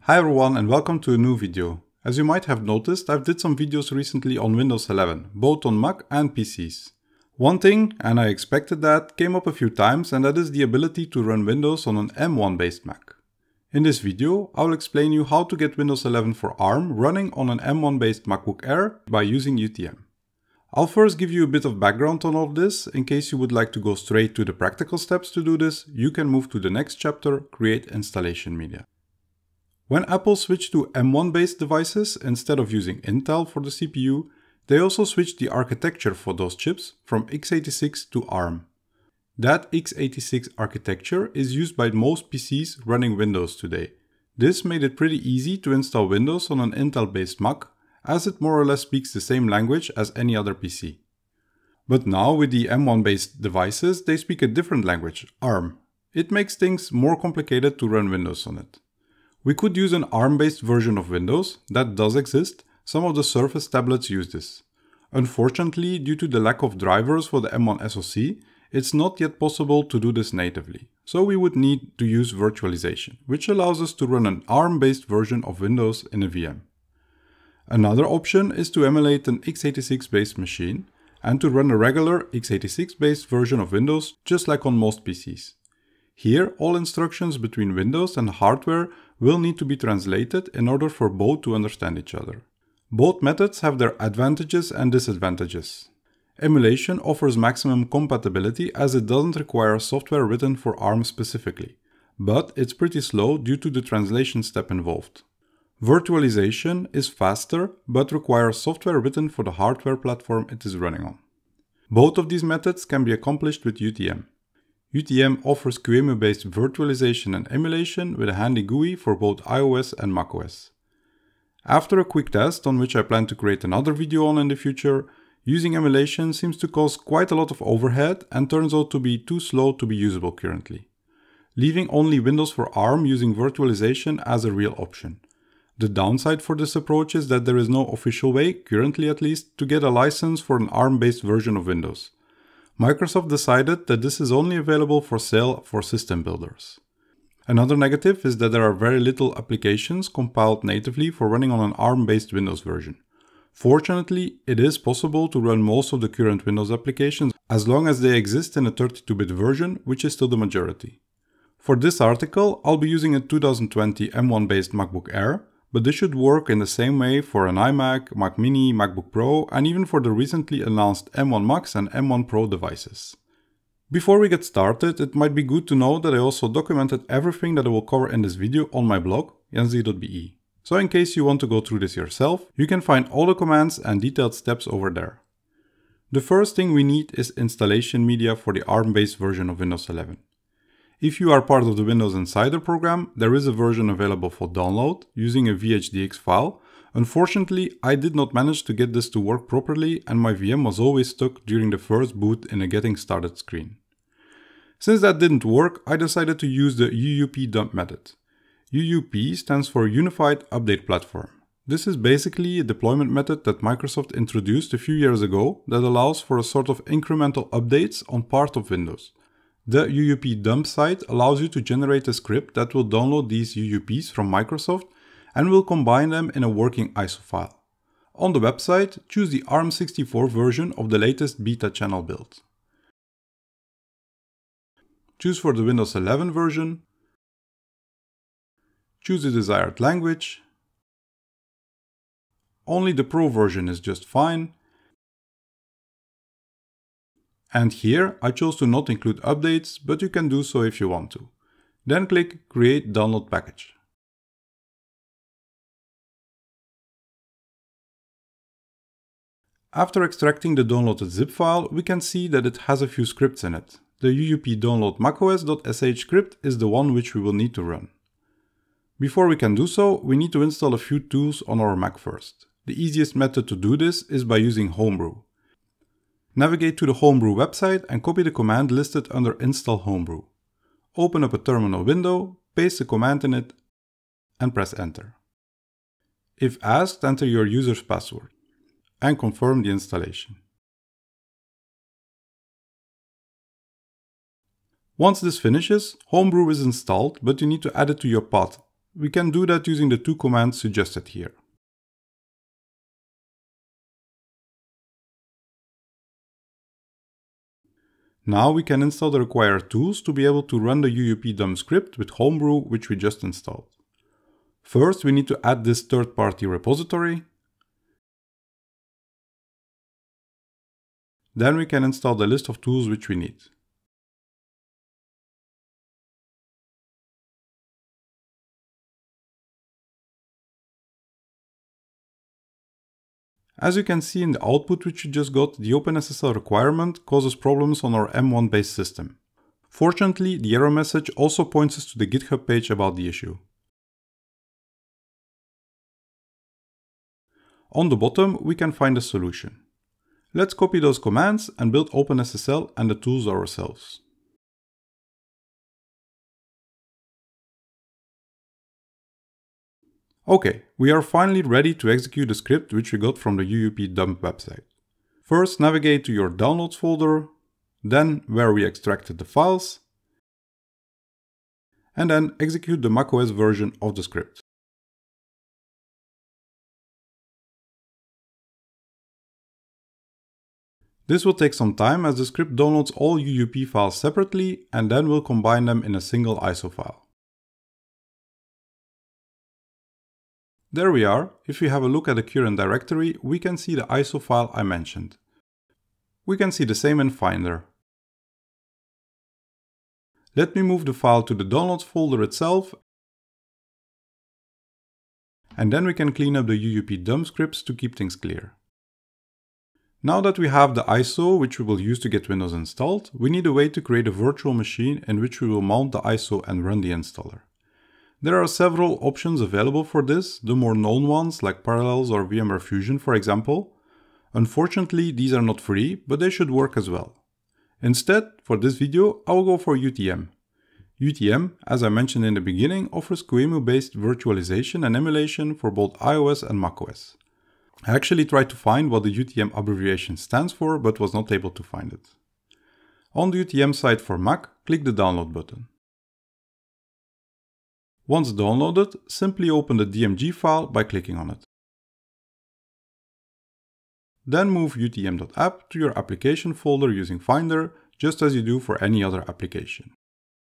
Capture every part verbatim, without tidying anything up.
Hi everyone and welcome to a new video. As you might have noticed, I've did some videos recently on Windows eleven, both on Mac and P Cs. One thing, and I expected that, came up a few times, and that is the ability to run Windows on an M one based Mac. In this video, I'll explain you how to get Windows eleven for ARM running on an M one based MacBook Air by using U T M. I'll first give you a bit of background on all of this. In case you would like to go straight to the practical steps to do this, you can move to the next chapter, Create Installation Media. When Apple switched to M one based devices instead of using Intel for the C P U, they also switched the architecture for those chips from x eighty-six to ARM. That x eighty-six architecture is used by most P Cs running Windows today. This made it pretty easy to install Windows on an Intel based Mac, as it more or less speaks the same language as any other P C. But now with the M one based devices, they speak a different language, ARM. It makes things more complicated to run Windows on it. We could use an ARM-based version of Windows, that does exist. Some of the Surface tablets use this. Unfortunately, due to the lack of drivers for the M one S O C, it's not yet possible to do this natively. So we would need to use virtualization, which allows us to run an ARM-based version of Windows in a V M. Another option is to emulate an x eighty-six based machine and to run a regular x eighty-six based version of Windows, just like on most P Cs. Here, all instructions between Windows and hardware will need to be translated in order for both to understand each other. Both methods have their advantages and disadvantages. Emulation offers maximum compatibility as it doesn't require software written for ARM specifically, but it's pretty slow due to the translation step involved. Virtualization is faster but requires software written for the hardware platform it is running on. Both of these methods can be accomplished with U T M. U T M offers Q E M U-based virtualization and emulation with a handy G U I for both iOS and macOS. After a quick test, on which I plan to create another video on in the future, using emulation seems to cause quite a lot of overhead and turns out to be too slow to be usable currently, leaving only Windows for ARM using virtualization as a real option. The downside for this approach is that there is no official way, currently at least, to get a license for an ARM-based version of Windows. Microsoft decided that this is only available for sale for system builders. Another negative is that there are very little applications compiled natively for running on an ARM-based Windows version. Fortunately, it is possible to run most of the current Windows applications as long as they exist in a thirty-two bit version, which is still the majority. For this article, I'll be using a two thousand twenty M one based MacBook Air, but this should work in the same way for an iMac, Mac Mini, MacBook Pro, and even for the recently announced M one Max and M one Pro devices. Before we get started, it might be good to know that I also documented everything that I will cover in this video on my blog, jensdy dot b e. So in case you want to go through this yourself, you can find all the commands and detailed steps over there. The first thing we need is installation media for the ARM-based version of Windows eleven. If you are part of the Windows Insider program, there is a version available for download using a V H D X file. Unfortunately, I did not manage to get this to work properly and my V M was always stuck during the first boot in a getting started screen. Since that didn't work, I decided to use the U U P dump method. U U P stands for Unified Update Platform. This is basically a deployment method that Microsoft introduced a few years ago that allows for a sort of incremental updates on part of Windows. The U U P dump site allows you to generate a script that will download these U U Ps from Microsoft and will combine them in a working I S O file. On the website, choose the ARM sixty-four version of the latest beta channel build. Choose for the Windows eleven version. Choose the desired language. Only the Pro version is just fine. And here I chose to not include updates, but you can do so if you want to. Then click Create Download Package. After extracting the downloaded zip file, we can see that it has a few scripts in it. The U U P download macOS dot s h script is the one which we will need to run. Before we can do so, we need to install a few tools on our Mac first. The easiest method to do this is by using Homebrew. Navigate to the Homebrew website and copy the command listed under Install Homebrew. Open up a terminal window, paste the command in it, and press Enter. If asked, enter your user's password and confirm the installation. Once this finishes, Homebrew is installed, but you need to add it to your path. We can do that using the two commands suggested here. Now we can install the required tools to be able to run the U U P dump script with Homebrew, which we just installed. First, we need to add this third-party repository. Then we can install the list of tools which we need. As you can see in the output which you just got, the OpenSSL requirement causes problems on our M one based system. Fortunately, the error message also points us to the GitHub page about the issue. On the bottom, we can find a solution. Let's copy those commands and build OpenSSL and the tools ourselves. Okay, we are finally ready to execute the script which we got from the U U P dump website. First, navigate to your downloads folder, then where we extracted the files, and then execute the macOS version of the script. This will take some time as the script downloads all U U P files separately and then will combine them in a single I S O file. There we are. If we have a look at the current directory, we can see the I S O file I mentioned. We can see the same in Finder. Let me move the file to the downloads folder itself, and then we can clean up the U U P dump scripts to keep things clear. Now that we have the I S O which we will use to get Windows installed, we need a way to create a virtual machine in which we will mount the I S O and run the installer. There are several options available for this, the more known ones like Parallels or VMware Fusion for example. Unfortunately, these are not free, but they should work as well. Instead, for this video, I will go for U T M. U T M, as I mentioned in the beginning, offers Q E M U-based virtualization and emulation for both iOS and macOS. I actually tried to find what the U T M abbreviation stands for, but was not able to find it. On the U T M site for Mac, click the download button. Once downloaded, simply open the D M G file by clicking on it. Then move U T M dot app to your application folder using Finder, just as you do for any other application.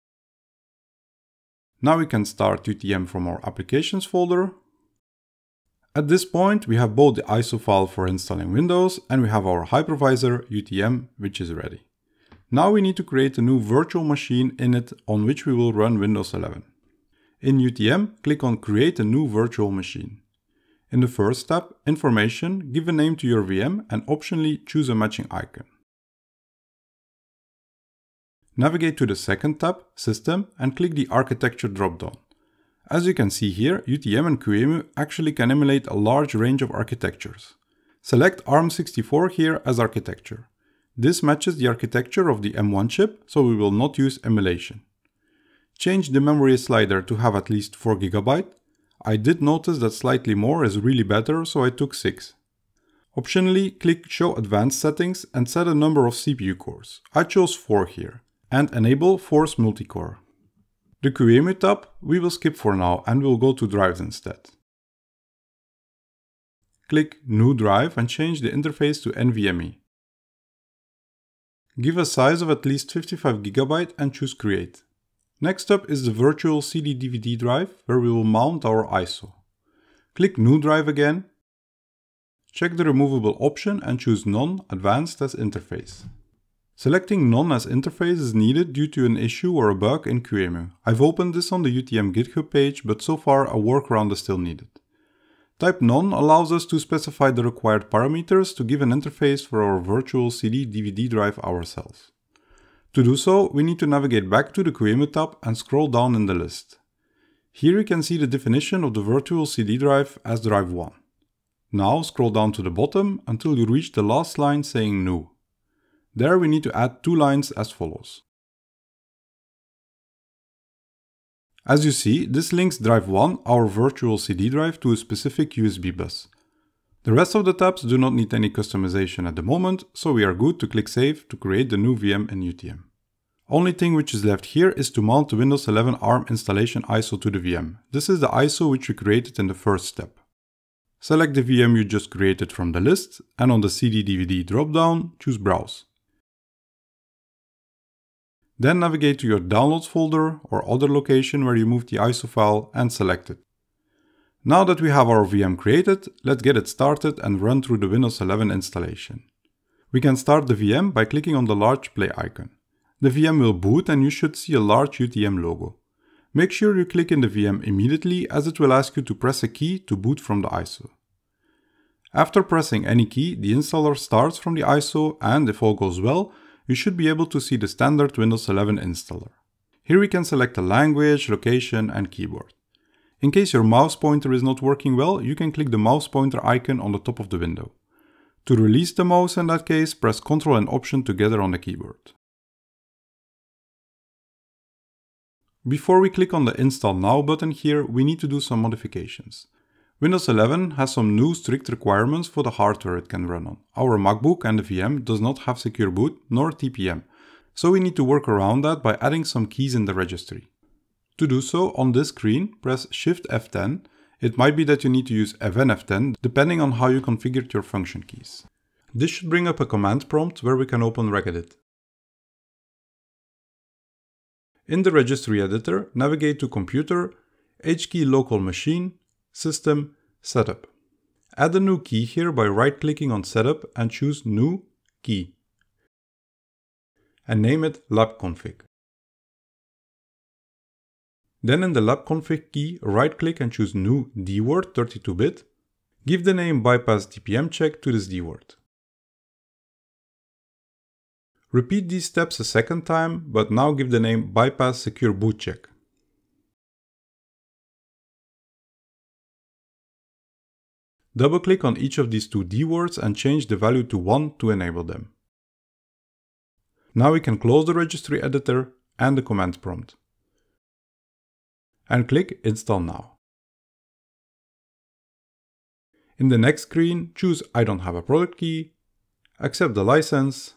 Now we can start U T M from our applications folder. At this point, we have both the I S O file for installing Windows and we have our hypervisor U T M, which is ready. Now we need to create a new virtual machine in it on which we will run Windows eleven. In U T M, click on Create a new virtual machine. In the first step, Information, give a name to your V M and optionally choose a matching icon. Navigate to the second tab, System, and click the Architecture dropdown. As you can see here, U T M and Q E M U actually can emulate a large range of architectures. Select ARM sixty-four here as architecture. This matches the architecture of the M one chip, so we will not use emulation. Change the memory slider to have at least four gigabytes. I did notice that slightly more is really better, so I took six. Optionally, click Show Advanced Settings and set a number of C P U cores. I chose four here. And enable Force Multicore. The Q E M U tab we will skip for now and we'll go to drives instead. Click New Drive and change the interface to N V M e. Give a size of at least fifty-five gigabytes and choose Create. Next up is the virtual C D D V D drive where we will mount our I S O. Click New Drive again. Check the removable option and choose None Advanced as Interface. Selecting None as Interface is needed due to an issue or a bug in Q E M U. I've opened this on the U T M GitHub page, but so far a workaround is still needed. Type None allows us to specify the required parameters to give an interface for our virtual C D D V D drive ourselves. To do so, we need to navigate back to the Q E M U tab and scroll down in the list. Here you can see the definition of the virtual C D drive as drive one. Now scroll down to the bottom until you reach the last line saying New. There we need to add two lines as follows. As you see, this links drive one, our virtual C D drive, to a specific U S B bus. The rest of the tabs do not need any customization at the moment, so we are good to click Save to create the new V M in U T M. Only thing which is left here is to mount the Windows eleven ARM installation I S O to the V M. This is the I S O which we created in the first step. Select the V M you just created from the list and on the C D D V D dropdown, choose Browse. Then navigate to your Downloads folder or other location where you moved the I S O file and select it. Now that we have our V M created, let's get it started and run through the Windows eleven installation. We can start the V M by clicking on the large play icon. The V M will boot and you should see a large U T M logo. Make sure you click in the V M immediately as it will ask you to press a key to boot from the I S O. After pressing any key, the installer starts from the I S O and if all goes well, you should be able to see the standard Windows eleven installer. Here we can select a language, location and keyboard. In case your mouse pointer is not working well, you can click the mouse pointer icon on the top of the window. To release the mouse in that case, press Ctrl and Option together on the keyboard. Before we click on the Install Now button here, we need to do some modifications. Windows eleven has some new strict requirements for the hardware it can run on. Our MacBook and the V M does not have secure boot nor T P M, so we need to work around that by adding some keys in the registry. To do so, on this screen, press Shift F ten. It might be that you need to use F N F ten depending on how you configured your function keys. This should bring up a command prompt where we can open Regedit. In the registry editor, navigate to Computer, H key Local Machine, System, Setup. Add a new key here by right-clicking on Setup and choose New Key. And name it labconfig. Then in the labconfig key, right-click and choose New dword thirty-two bit. Give the name Bypass D P M Check to this dword. Repeat these steps a second time, but now give the name Bypass Secure Boot Check. Double-click on each of these two dwords and change the value to one to enable them. Now we can close the registry editor and the command prompt. And click Install Now. In the next screen, choose I don't have a product key, accept the license,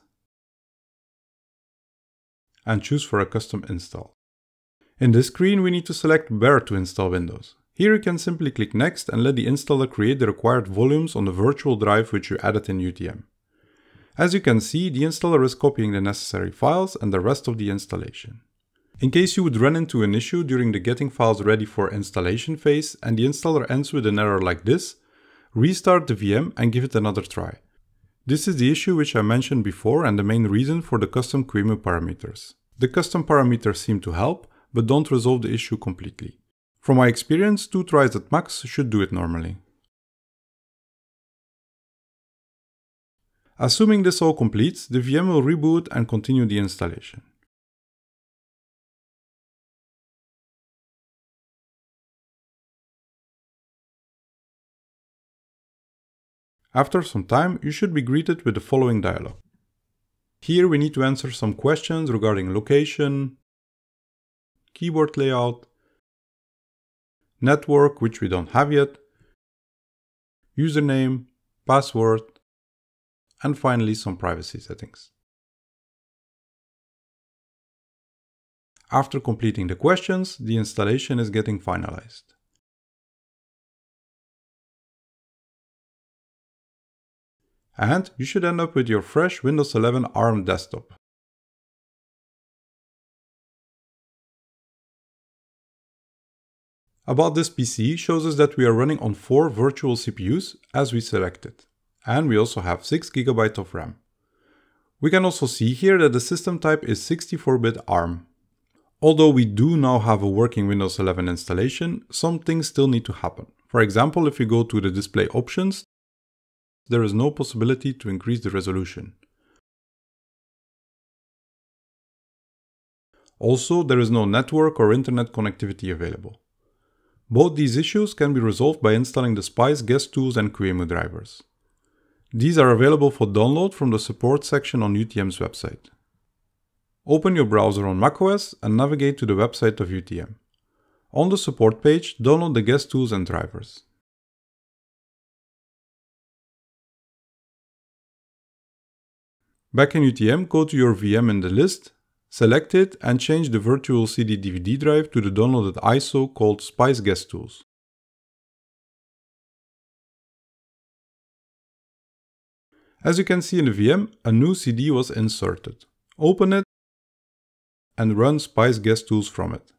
and choose for a custom install. In this screen, we need to select where to install Windows. Here you can simply click Next and let the installer create the required volumes on the virtual drive which you added in U T M. As you can see, the installer is copying the necessary files and the rest of the installation. In case you would run into an issue during the getting files ready for installation phase and the installer ends with an error like this, restart the V M and give it another try. This is the issue which I mentioned before and the main reason for the custom Q E M U parameters. The custom parameters seem to help, but don't resolve the issue completely. From my experience, two tries at max should do it normally. Assuming this all completes, the V M will reboot and continue the installation. After some time, you should be greeted with the following dialog. Here we need to answer some questions regarding location, keyboard layout, network, which we don't have yet, username, password, and finally some privacy settings. After completing the questions, the installation is getting finalized. And you should end up with your fresh Windows eleven ARM desktop. About this P C shows us that we are running on four virtual C P Us as we selected. And we also have six gigabytes of RAM. We can also see here that the system type is sixty-four bit ARM. Although we do now have a working Windows eleven installation, some things still need to happen. For example, if we go to the display options, there is no possibility to increase the resolution. Also, there is no network or internet connectivity available. Both these issues can be resolved by installing the Spice guest tools and Q E M U drivers. These are available for download from the support section on U T M's website. Open your browser on macOS and navigate to the website of U T M. On the support page, download the guest tools and drivers. Back in U T M, go to your V M in the list, Select it and change the virtual C D D V D drive to the downloaded I S O called Spice Guest Tools. As you can see in the V M, a new C D was inserted. Open it and run Spice Guest Tools from it.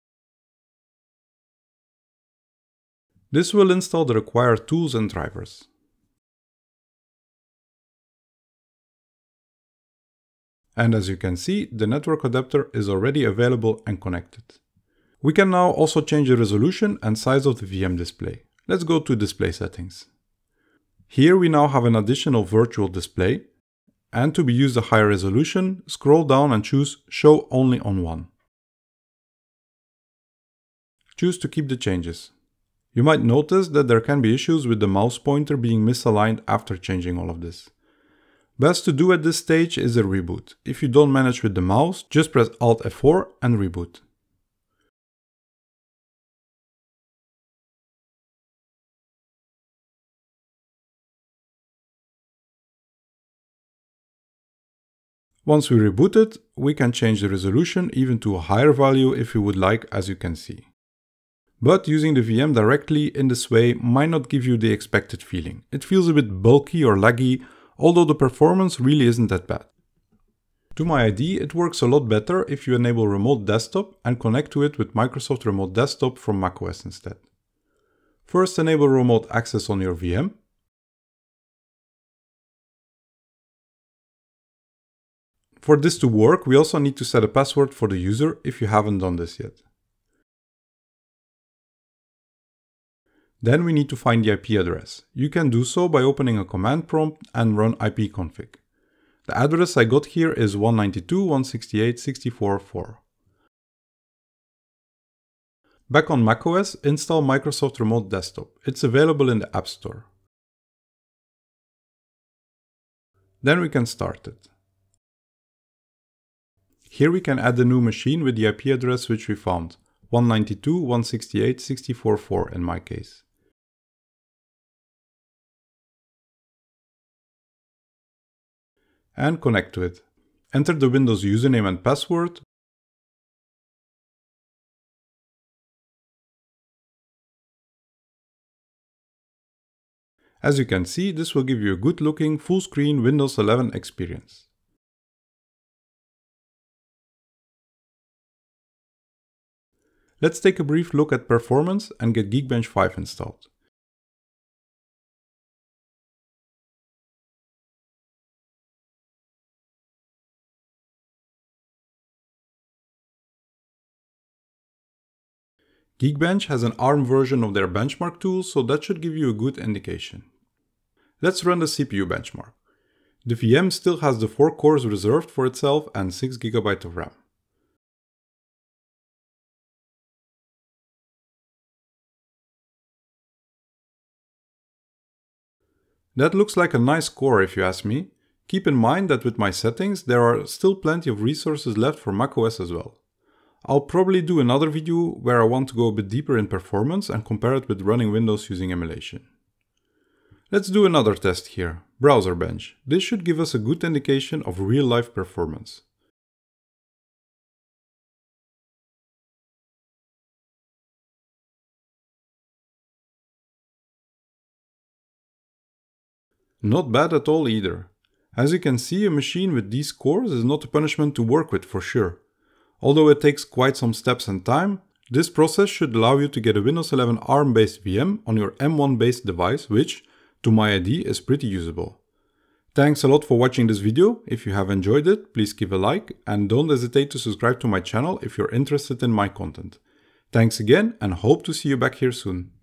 This will install the required tools and drivers. And as you can see, the network adapter is already available and connected. We can now also change the resolution and size of the V M display. Let's go to Display Settings. Here we now have an additional virtual display, and to be used a higher resolution, scroll down and choose Show Only on one. Choose to keep the changes. You might notice that there can be issues with the mouse pointer being misaligned after changing all of this. Best to do at this stage is a reboot. If you don't manage with the mouse, just press Alt F four and reboot. Once we reboot it, we can change the resolution even to a higher value if you would like, as you can see. But using the V M directly in this way might not give you the expected feeling. It feels a bit bulky or laggy, although the performance really isn't that bad. To my I D, it works a lot better if you enable Remote Desktop and connect to it with Microsoft Remote Desktop from macOS instead. First, enable remote access on your V M. For this to work, we also need to set a password for the user if you haven't done this yet. Then we need to find the I P address. You can do so by opening a command prompt and run ipconfig. The address I got here is one ninety-two dot one sixty-eight dot sixty-four dot four. Back on macOS, install Microsoft Remote Desktop. It's available in the App Store. Then we can start it. Here we can add a new machine with the I P address which we found, one ninety-two dot one sixty-eight dot sixty-four dot four in my case. And connect to it. Enter the Windows username and password. As you can see, this will give you a good looking full screen Windows eleven experience. Let's take a brief look at performance and get Geekbench five installed. Geekbench has an ARM version of their benchmark tool, so that should give you a good indication. Let's run the C P U benchmark. The V M still has the four cores reserved for itself and six gigabytes of RAM. That looks like a nice score if you ask me. Keep in mind that with my settings there are still plenty of resources left for macOS as well. I'll probably do another video where I want to go a bit deeper in performance and compare it with running Windows using emulation. Let's do another test here, Browserbench. This should give us a good indication of real-life performance. Not bad at all either. As you can see, a machine with these cores is not a punishment to work with for sure. Although it takes quite some steps and time, this process should allow you to get a Windows eleven ARM-based V M on your M one based device, which, to my I D, is pretty usable. Thanks a lot for watching this video. If you have enjoyed it, please give a like and don't hesitate to subscribe to my channel if you're interested in my content. Thanks again and hope to see you back here soon.